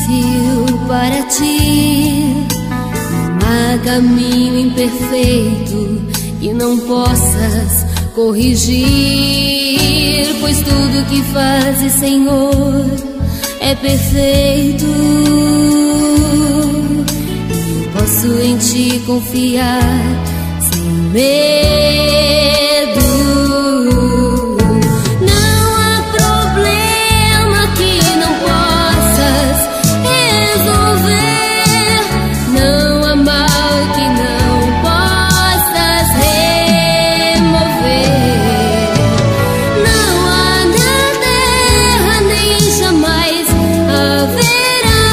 difícil para ti, não há caminho imperfeito que não possas corrigir, pois tudo que fazes, Senhor, é perfeito. Posso em ti confiar sem medo. Não há problema que não possas resolver, não há mal que não possas remover. Não há na terra nem jamais haverá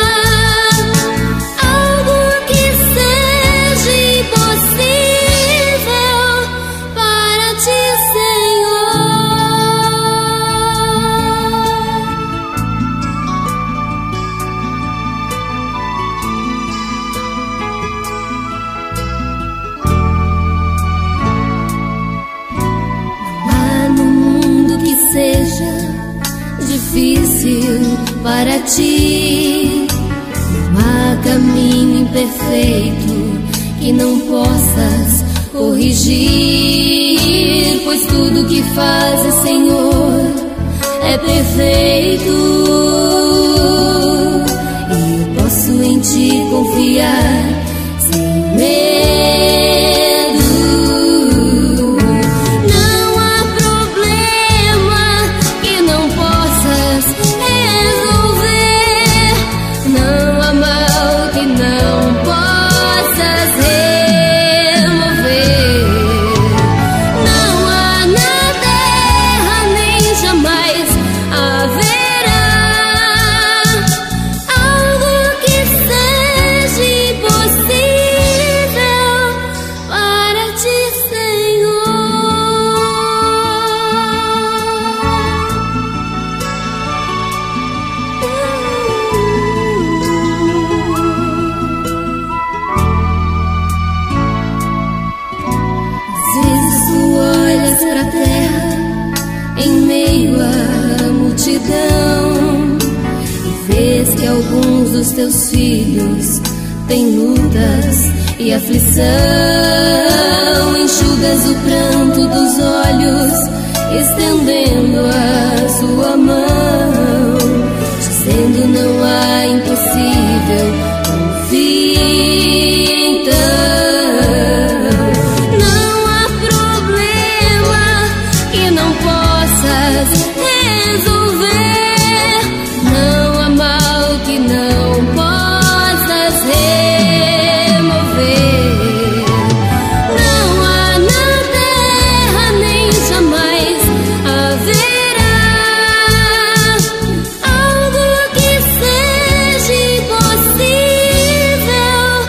algo que seja impossível para ti, Senhor. Não há no mundo que seja difícil para ti, não há caminho imperfeito que não possas corrigir, pois tudo que fazes, Senhor, é perfeito. E eu posso em ti confiar sem medo. Não há problema que não possas resolver, não há mal que não possas remover. Não há na terra nem jamais haverá algo que seja impossível para ti, às vezes tu olhas pra terra em meio à multidão e vês que alguns dos teus filhos têm lutas e aflição. Enxugas o pranto dos olhos, estendendo a sua mão, dizendo: não há impossível, confia então. Não há problema que não possas resolver, não há mal que não possas remover. Não há na terra nem jamais haverá algo que seja impossível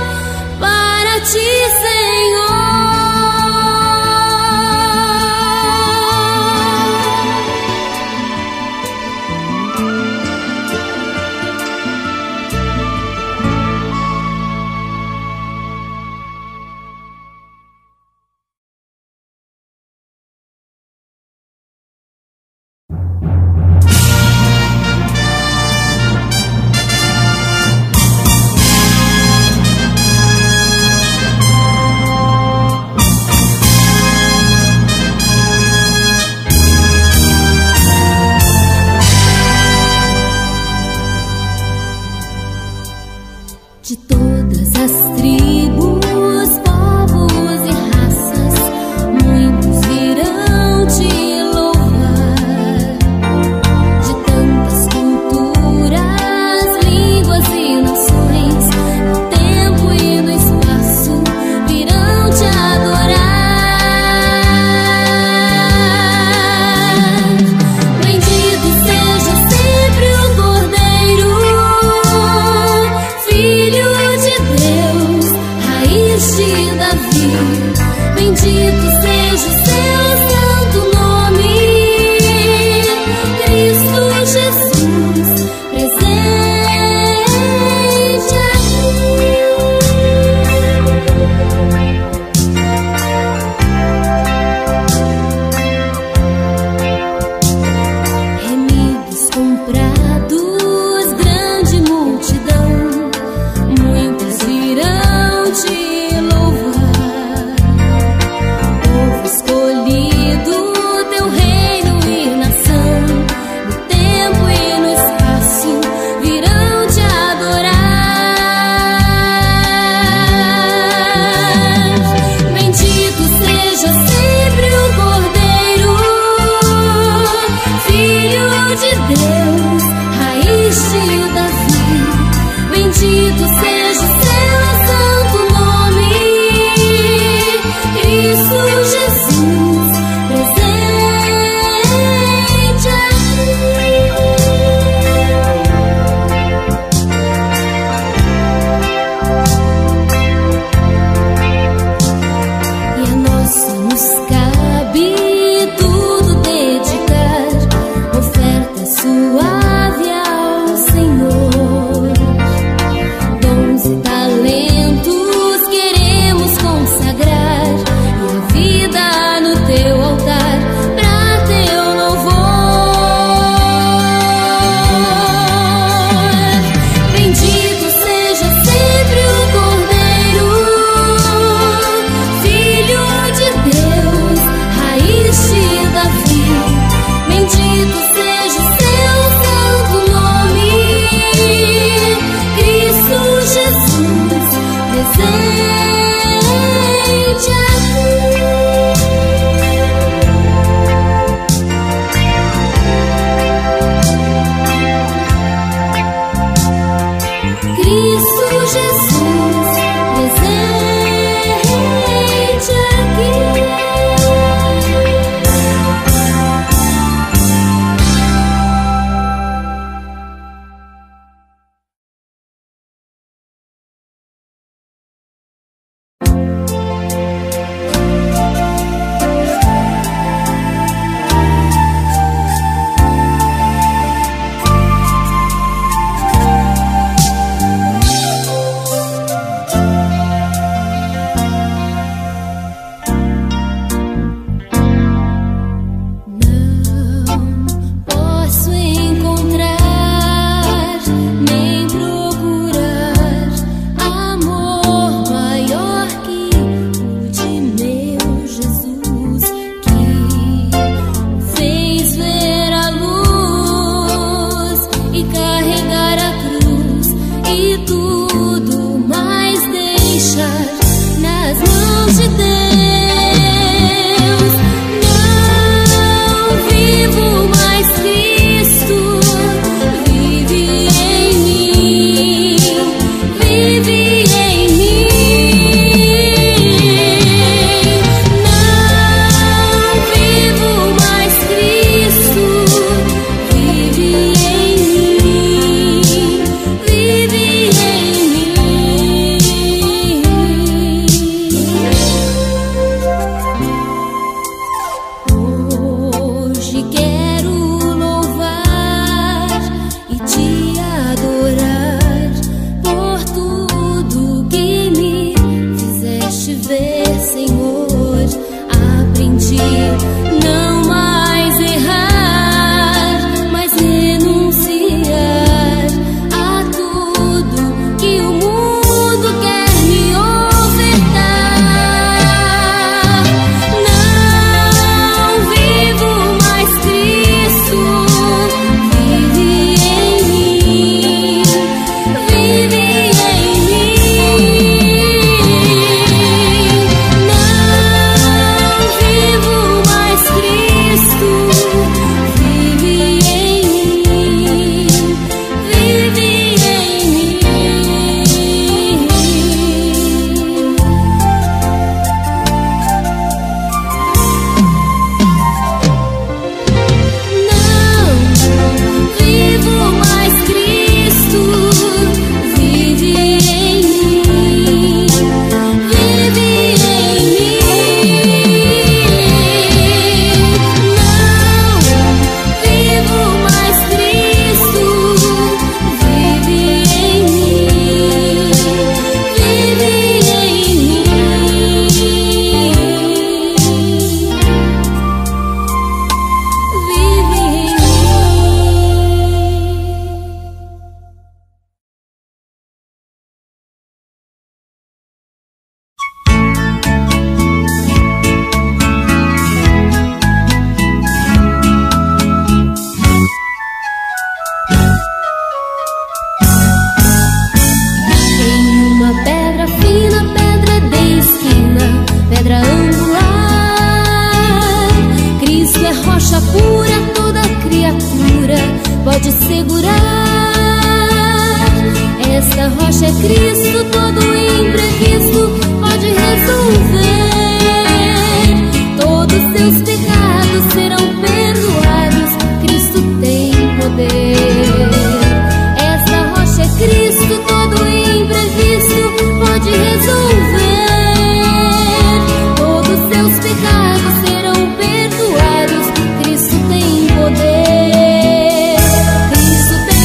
segurar. Esta rocha é Cristo, todo imprevisto pode resolver. Todos teus pecados serão perdoados, Cristo tem poder. Esta rocha é Cristo, todo imprevisto pode resolver. Todos teus pecados serão perdoados, Cristo tem poder. Cristo tem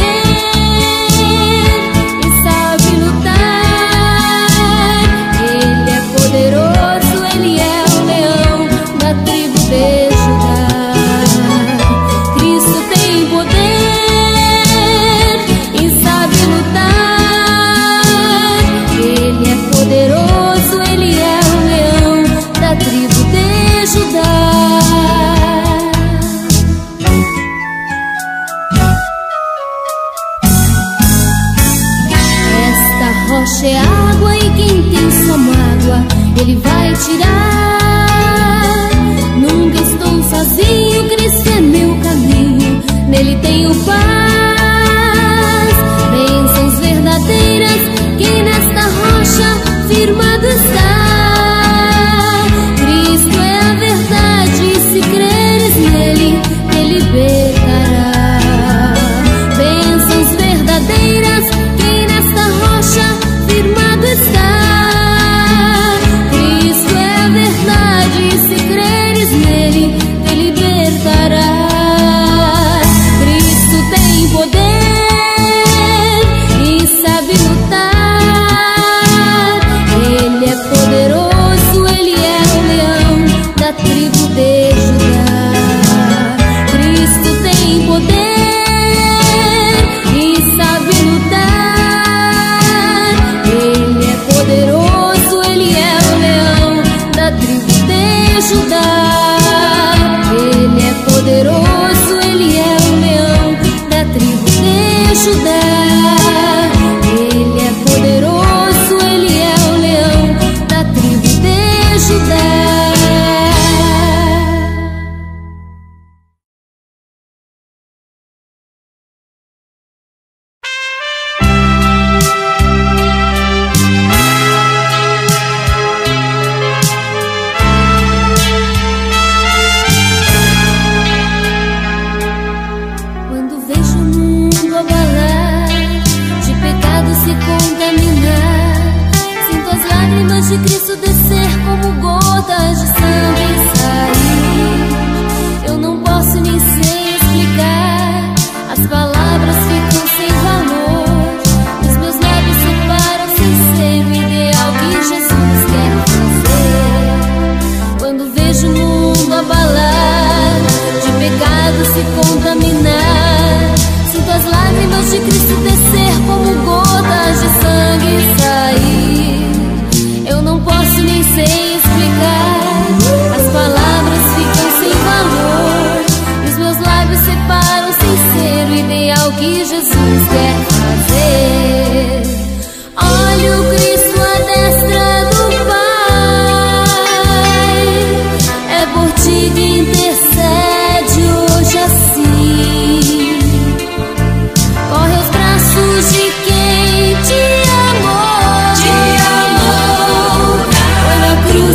poder e sabe lutar. Ele é poderoso, Ele é o leão da tribo de Judá. Cristo tem poder e sabe lutar. Ele é poderoso, Ele é o leão da tribo de Judá. Esta rocha é água e quem tem sua mágoa Ele vai tirar. Nunca estou sozinho, Cristo é meu caminho, nele tenho paz. Bênçãos verdadeiras, quem nesta rocha firmado está. Cristo é a verdade, se creres nele, te libertará. Bênçãos verdadeiras, quem nesta rocha firmado está. Cristo é a verdade, se creres nele, te libertará. Cristo tem poder e sabe lutar. Ele é poderoso, Ele é o leão da tribo de Judá. Cristo tem poder e sabe lutar. Ele é poderoso, Ele é o leão da tribo de Judá. Ele é poderoso, Ele é o leão da tribo de Judá. Ele é poderoso, Ele é o leão da tribo de Judá. Quando vejo o mundo abalar, de pecado se contaminar, sinto as lágrimas de Cristo descer como gotas de sangue sair. Eu não posso nem sei explicar, as palavras ficam sem valor, os meus lábios se param sem ser o ideal que Jesus quer fazer. Quando vejo o mundo abalar, de pecado se contaminar, sinto as lágrimas de Cristo descer como gotas de sangue sair. Eu não posso nem sei explicar, as palavras ficam sem valor, e os meus lábios se param sem ser o ideal que Jesus quer fazer. Olho Cristo à destra do Pai, é por ti que intercede hoje assim. Corre aos braços de quem te amou, foi na cruz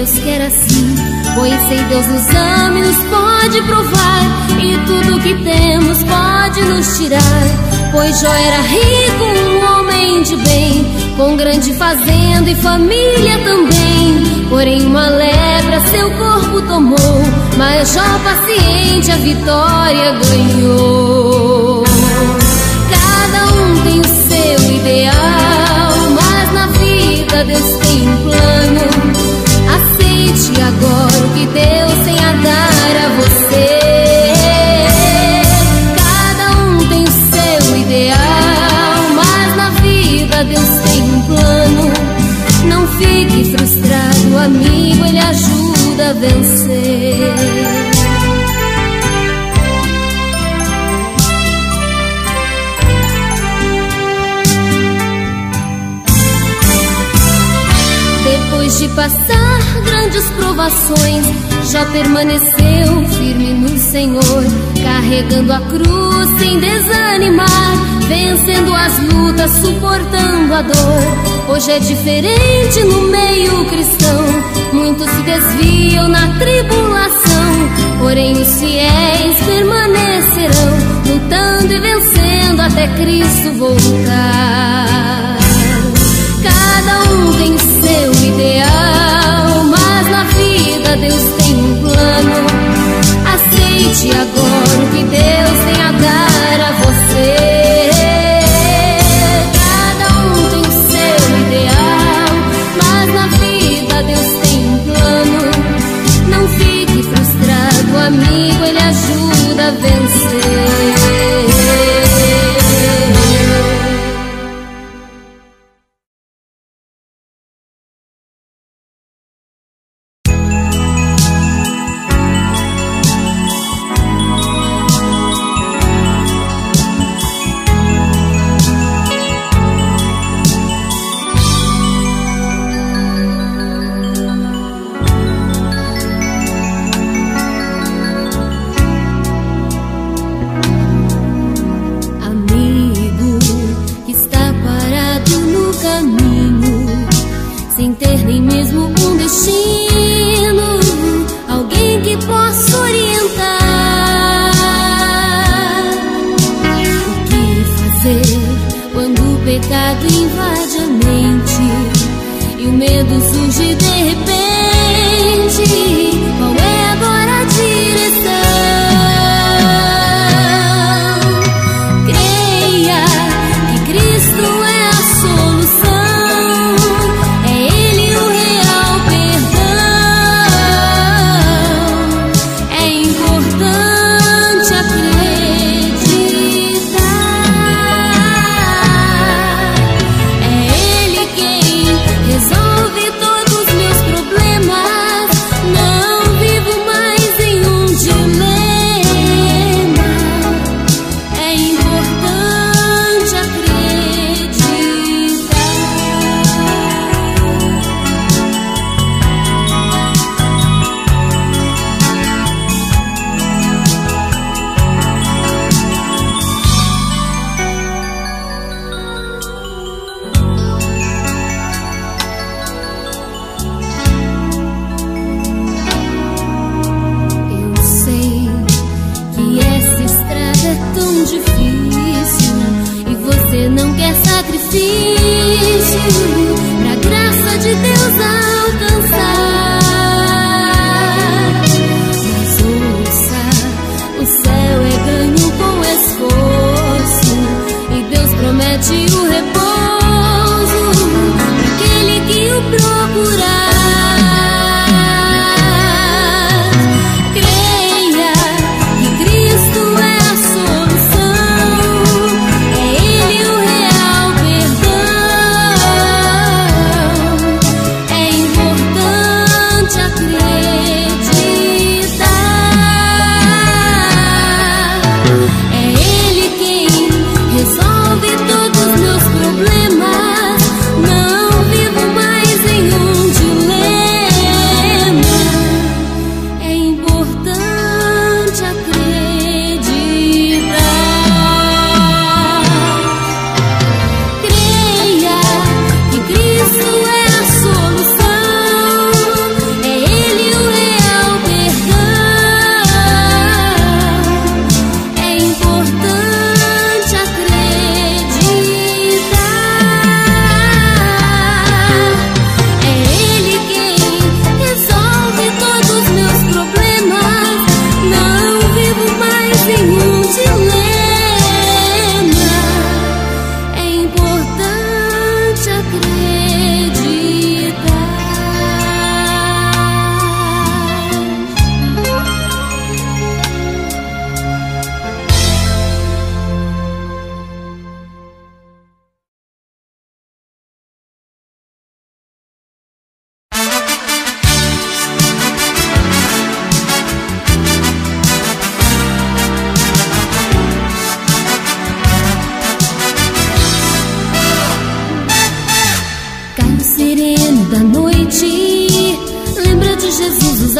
quer assim, pois sem Deus nos ama e nos pode provar, e tudo que temos pode nos tirar. Pois Jó era rico, um homem de bem, com grande fazenda e família também. Porém uma lepra seu corpo tomou, mas Jó paciente a vitória ganhou. Cada um tem o seu ideal, mas na vida Deus tem um plano. Aceite agora o que Deus tem a dar a você. Cada um tem o seu ideal, mas na vida Deus tem um plano. Não fique frustrado, amigo, Ele ajuda a vencer. Depois de passar grandes provações, Jó permaneceu firme no Senhor, carregando a cruz sem desanimar, vencendo as lutas, suportando a dor. Hoje é diferente no meio cristão, muitos se desviam na tribulação, porém os fiéis permanecerão, lutando e vencendo até Cristo voltar. Cada um tem o seu ideal, mas na vida Deus tem um plano. Aceite agora o que Deus tem a dar a você. Cada um tem o seu ideal, mas na vida Deus tem um plano. Não fique frustrado, amigo, Ele ajuda a vencer.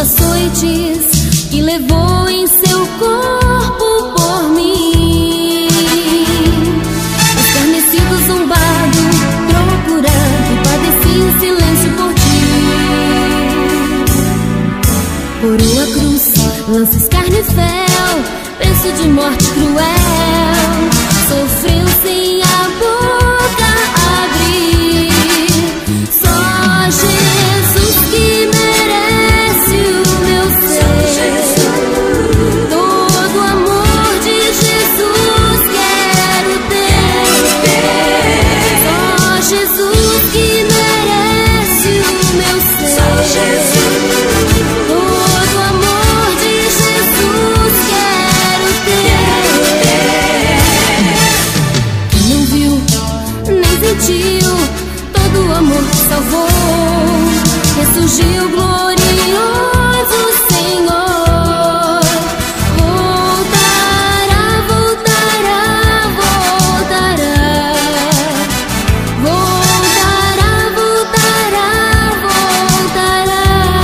açoites que levou em seu corpo por mim. Escarnecido, zombado, procurado, padeci em silêncio por ti. Coroa, cruz, lança, escarneceu, preço de morte cruel, sofreu sem a boca abrir. Só Jesus que merece o meu ser. Todo o amor de Jesus quero ter. Só Jesus que merece o meu ser. Só Jesus. Todo o amor de Jesus quero ter. Quem não viu, nem sentiu, todo o amor que salvou, ressurgiu glorioso Senhor. Voltará, voltará, voltará. Voltará, voltará, voltará.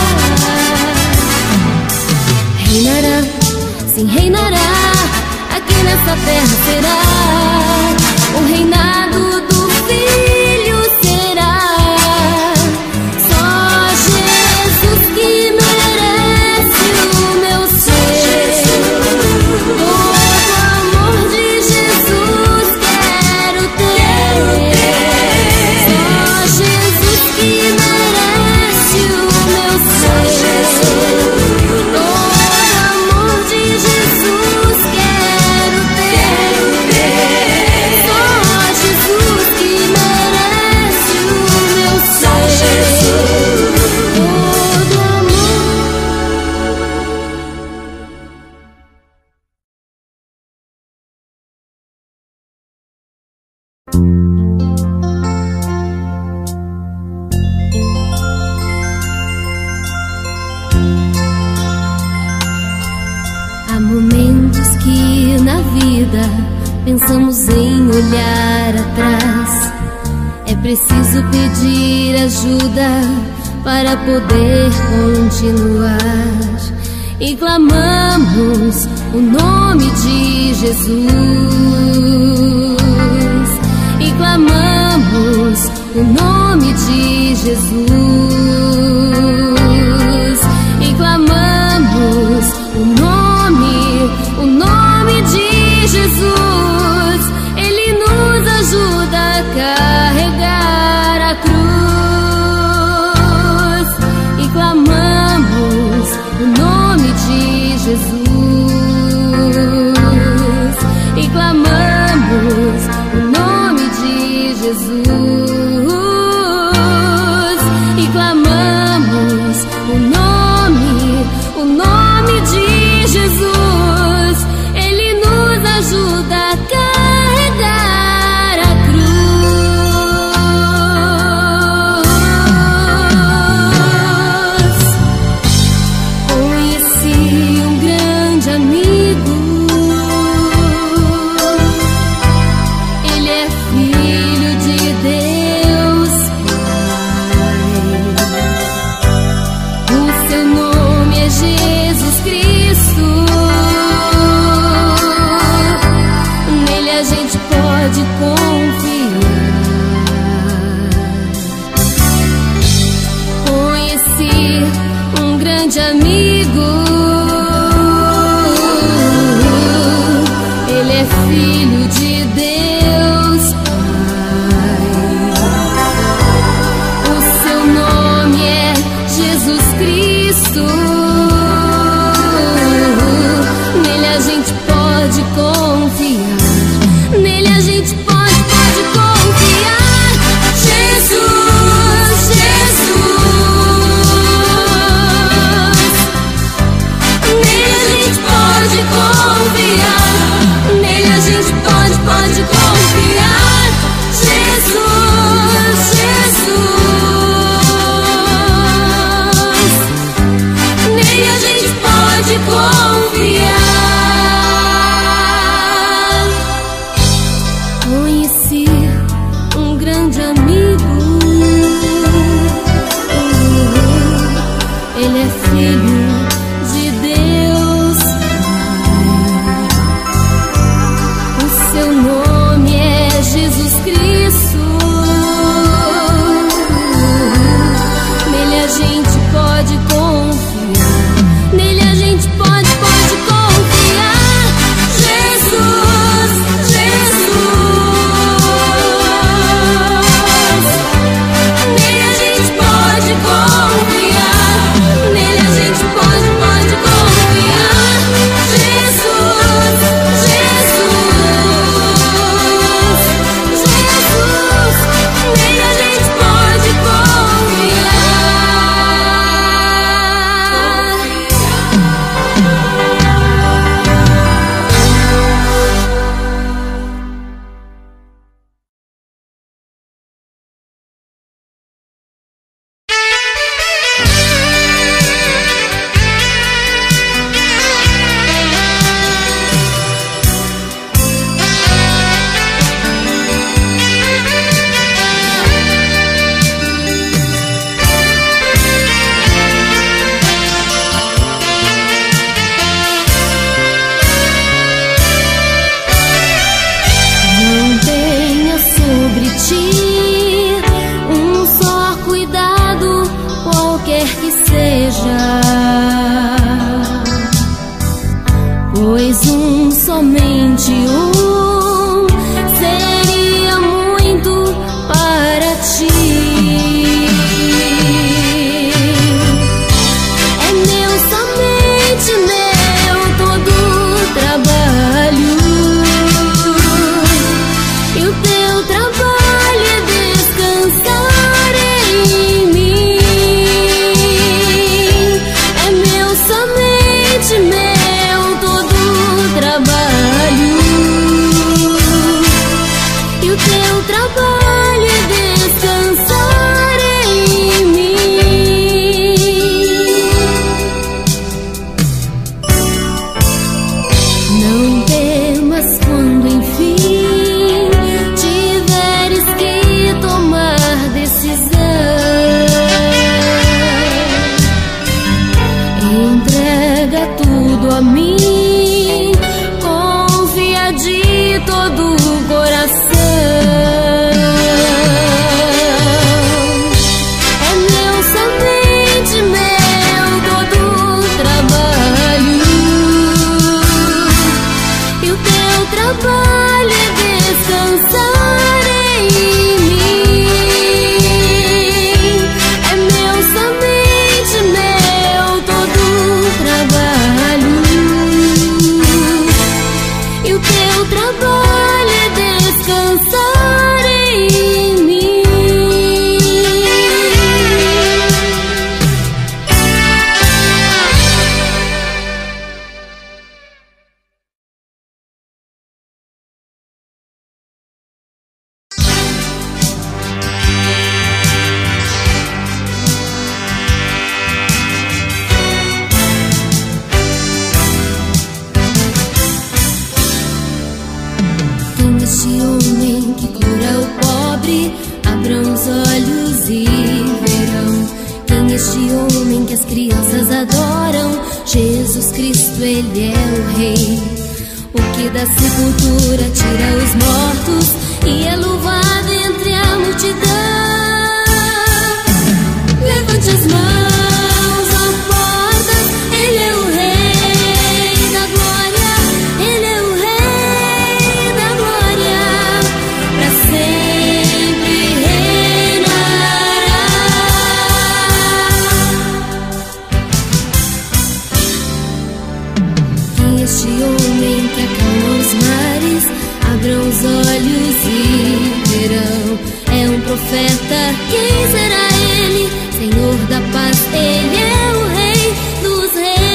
Reinará, sim, reinará. Aqui nessa terra será o reinado do Filho será. Só Jesus que merece o meu ser. Todo amor de Jesus quero ter. Só Jesus que merece o meu ser. Todo amor de Jesus quero ter. Só Jesus que merece o meu ser. Todo amor. Há momentos que na vida pensamos em olhar atrás. É preciso pedir ajuda para poder continuar. E clamamos o nome de Jesus. E clamamos o nome de Jesus. E clamamos o nome de Jesus. Ele nos ajuda a carregar a cruz. E clamamos o nome de Jesus. E clamamos o nome de Jesus. E já, pois somente seria muito para ti. É meu, somente meu, todo o trabalho, e o teu trabalho é descansar em mim. É meu, somente meu, todo o trabalho, e o teu trabalho é descansar em mim. Não temas quando enfim tiveres que tomar decisão. Entrega tudo a mim, confia de todo o coração. É meu, somente meu, todo o trabalho, e o teu trabalho é descansar em mim. É meu, somente meu, todo o trabalho, e o teu trabalho é descansar em mim. Quem é este homem que cura o pobre? Abram os olhos e verão. Quem é este homem que as crianças adoram? Jesus Cristo, Ele é o Rei. O que da sepultura tira os mortos e é louvado entre a multidão. Levante as mãos, ó portas, Ele é o Rei da glória. Ele é o Rei da glória, pra sempre reinará. Quem é este homem que acalma os mares? Abram os olhos e verão. É um profeta, quem será ele? Senhor da paz, Ele é o Rei dos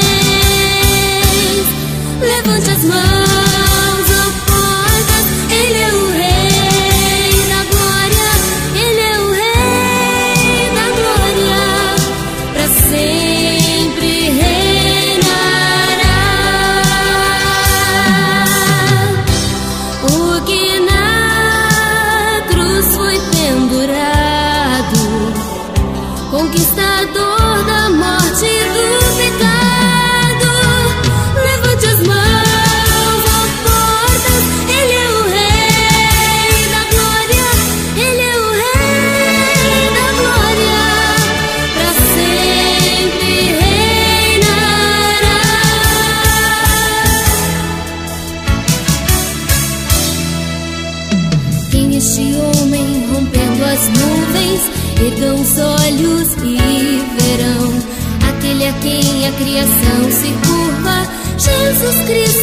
reis. Levante as mãos, ó portas, Ele é o Rei da glória. Ele é o Rei da glória, pra sempre reinará. O que na cruz foi pendurado, conquistador da morte e do pecado. Levante as mãos, ó portas, Ele é o Rei da glória. Ele é o Rei da glória, pra sempre reinará. Quem é este homem rompendo as nuvens? Ergam os olhos e verão aquele a quem a criação se curva. Jesus Cristo,